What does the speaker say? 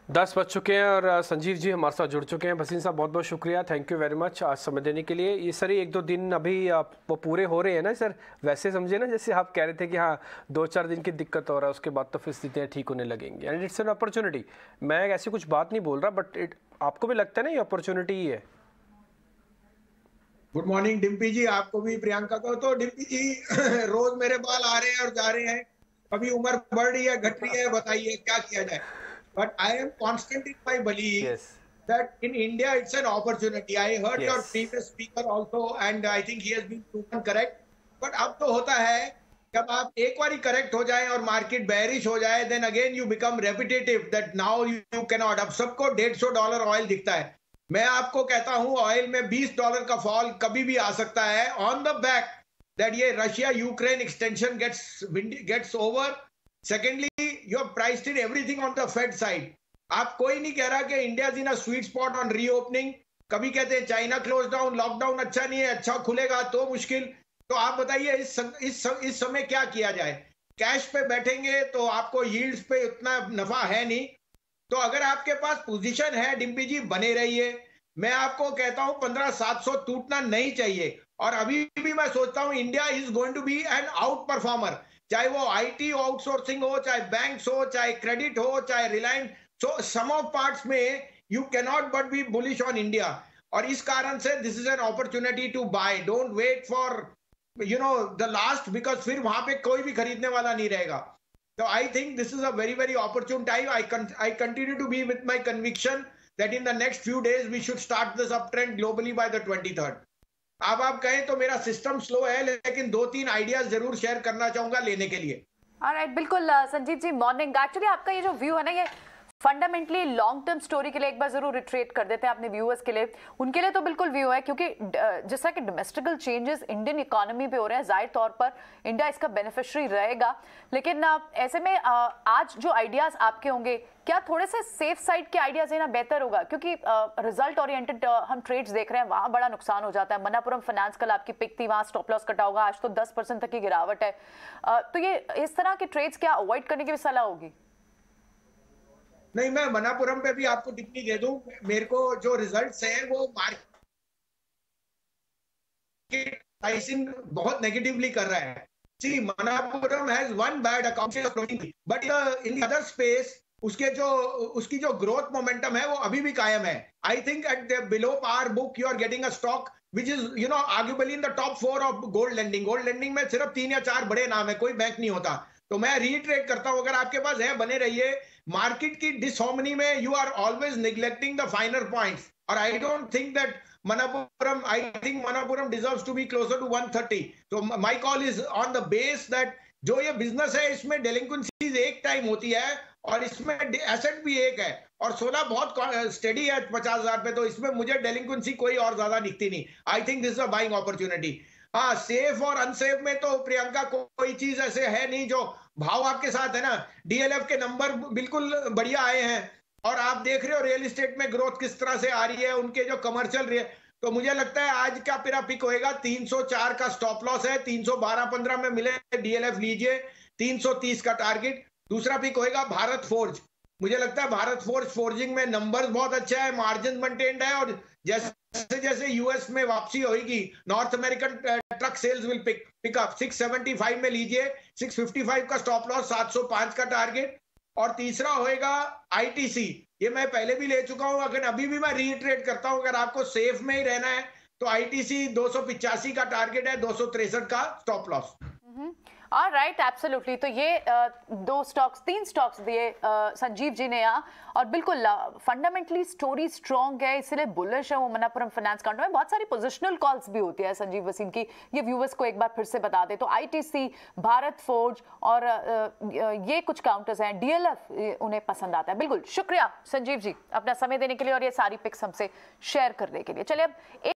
10 बज चुके हैं और संजीव जी हमारे साथ जुड़ चुके हैं। भसीन साहब बहुत बहुत शुक्रिया, थैंक यू वेरी मच आज समय देने के लिए। ये सर एक दो दिन अभी वो पूरे हो रहे हैं ना सर, वैसे समझे ना जैसे आप कह रहे थे कि हाँ 2-4 दिन की दिक्कत हो रहा है, उसके बाद तो फिर स्थितियाँ ठीक होने लगेंगी एंड इट्स एन अपॉर्चुनिटी। मैं ऐसी कुछ बात नहीं बोल रहा, बट आपको भी लगता है ना ये अपॉर्चुनिटी ही है। गुड मॉर्निंग डिम्पी जी, आपको भी प्रियंका को। तो डिम्पी जी रोज मेरे बाल आ रहे हैं और जा रहे हैं, कभी उम्र बढ़ रही है घट रही है, बताइए क्या किया जाए। But I am constant in my believe yes that in India it's an opportunity. I heard your yes previous speaker also and I think he has been proven correct. But अब तो होता है जब आप एक बार करेक्ट हो जाए और मार्केट बेरिश हो जाए, then again you become repetitive that now you cannot. अब सबको $150 ऑयल दिखता है। मैं आपको कहता हूं ऑयल में $20 का फॉल कभी भी आ सकता है ऑन द बैक दैट ये Russia Ukraine extension gets over. Secondly you have priced in everything on the Fed side. आप कोई नहीं कह रहा कि India is in a sweet spot on reopening. कभी कहते हैं चाइना क्लोज डाउन, लॉकडाउन अच्छा नहीं है, अच्छा खुलेगा तो मुश्किल। तो आप बताइए इस समय क्या किया जाए। कैश पे बैठेंगे तो आपको यील्ड्स पे उतना नफा है नहीं। तो अगर आपके पास पोजीशन है डिम्पी जी, बने रहिए। मैं आपको कहता हूं 15,700 टूटना नहीं चाहिए। और अभी भी मैं सोचता हूं India is going to be an outperformer, चाहे वो आईटी आउटसोर्सिंग हो, चाहे बैंक्स हो, चाहे क्रेडिट हो, चाहे Reliance. So some of parts में you can not but be bullish on India. और इस कारण से this is an opportunity to buy. Don't wait for the last, because फिर वहां पे कोई भी खरीदने वाला नहीं रहेगा। So I think this is a very, very opportune time. I continue to be with my conviction that in the next few days we should start this uptrend globally by the 23rd. अब आप कहें तो मेरा system slow है, लेकिन 2-3 ideas जरूर share करना चाहूंगा लेने के लिए। ऑलराइट, बिल्कुल संजीव जी मॉर्निंग। एक्चुअली आपका ये जो व्यू है ना, ये फंडामेंटली लॉन्ग टर्म स्टोरी के लिए एक बार जरूर रिट्रेट कर देते हैं अपने व्यूअर्स के लिए। उनके लिए तो बिल्कुल व्यू है, क्योंकि जिस तरह के डोमेस्टिकल चेंजेस इंडियन इकोनॉमी पे हो रहे हैं, जाहिर तौर पर इंडिया इसका बेनिफिशियरी रहेगा। लेकिन ऐसे में आज जो आइडियाज आपके होंगे, क्या थोड़े से सेफ साइड के आइडियाज देना बेहतर होगा? क्योंकि रिजल्ट ओरिएंटेड हम ट्रेड्स देख रहे हैं, वहां बड़ा नुकसान हो जाता है। मनापुरम फाइनेंस कल आपकी पिक थी, वहां स्टॉप लॉस कटा होगा, आज तो 10% तक की गिरावट है। तो ये इस तरह के ट्रेड्स क्या अवॉइड करने की भी सलाह होगी? नहीं, मैं मनापुरम पे भी आपको टिप्पणी दे दूं। मेरे को जो रिजल्ट्स हैं वो मार्केट प्राइसिंग बहुत नेगेटिवली कर रहा है। See, Manappuram has one bad account of floating, but in the other space उसकी जो ग्रोथ मोमेंटम है वो अभी भी कायम है। I think at the below par book you are getting a stock which is arguably in the top 4 of gold lending. Gold lending में सिर्फ 3 या 4 बड़े नाम है, कोई बैंक नहीं होता। तो मैं रीट्रेट करता हूं, अगर आपके पास है बने रहिए। मार्केट की डिसहार्मनी में you are always neglecting the finer points, और I don't think that I think Manapuram deserves to be closer to 130. So my call is on the base that जो ये बिजनेस है इसमें डेलिंक्वेंसीज एक टाइम होती है और इसमें एसेट भी एक है, और 16 बहुत स्टेडी है 50,000 पे। तो इसमें मुझे डेलिंक्वेंसी कोई और ज्यादा दिखती नहीं। I think this is a buying opportunity. हाँ, सेफ और अनसेफ में तो प्रियंका कोई चीज ऐसे है नहीं जो भाव आपके साथ है ना। डीएलएफ के नंबर बिल्कुल बढ़िया आए हैं, और आप देख रहे हो रियल एस्टेट में ग्रोथ किस तरह से आ रही है, उनके जो कमर्शियल। तो मुझे लगता है आज का मेरा पिक होएगा 304 का स्टॉप लॉस है, 312-15 में मिले डीएलएफ लीजिए, 330 का टारगेट। दूसरा पिक होएगा भारत फोर्ज। मुझे लगता है भारत फोर्ज फोर्जिंग में नंबर्स बहुत अच्छा है, मार्जिन मेंटेन्ड है, और जैसे जैसे यूएस में वापसी होगी, North American truck sales will pick up. 675 में लीजिए, 655 का स्टॉप लॉस, 705 का टारगेट। और तीसरा होएगा आईटीसी, ये मैं पहले भी ले चुका हूं, अगर अभी भी मैं रीट्रेट करता हूं। अगर आपको सेफ में ही रहना है तो आईटीसी 285 का टारगेट है, 263 का स्टॉप लॉस। Right, absolutely. तो ये 3 स्टॉक्स दिए संजीव जी ने यहाँ, और बिल्कुल फंडामेंटली स्टोरी स्ट्रॉन्ग है, इसलिए बुलिश है वो मनापुरम फाइनेंस काउंटर में। बहुत सारी पोजिशनल कॉल्स भी होती है संजीव वसीम की, ये व्यूवर्स को एक बार फिर से बता दे तो आईटीसी, भारत फोर्ज और ये कुछ काउंटर्स हैं, डीएलएफ उन्हें पसंद आता है। बिल्कुल शुक्रिया संजीव जी अपना समय देने के लिए और ये सारी पिक्स हमसे शेयर करने के लिए। चलिए अब